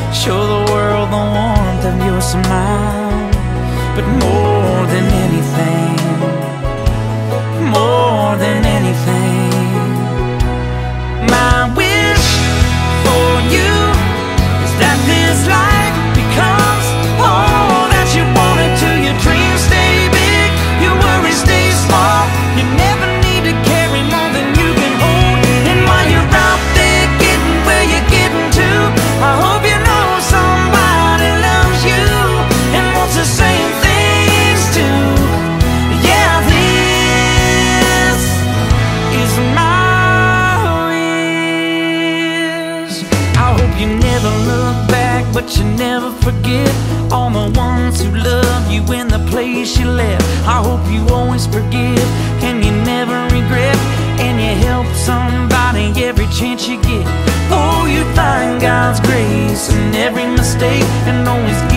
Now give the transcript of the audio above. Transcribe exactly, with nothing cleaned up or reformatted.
show the world the warmth of your smile. But more than anything, more than anything, my wish for you is that this life becomes all that you wanted to. Your dreams stay big, your worries stay small. You never need to carry more than you can hold. And while you're out there getting where you're getting to, I hope you know somebody loves you and wants the same things too. Yeah, this is my wish. I hope you never look back, but you never forget all the ones who love you in the place you left. I hope you always forgive and you never regret, and you help somebody every chance you get. Oh, you find God's grace in every mistake and always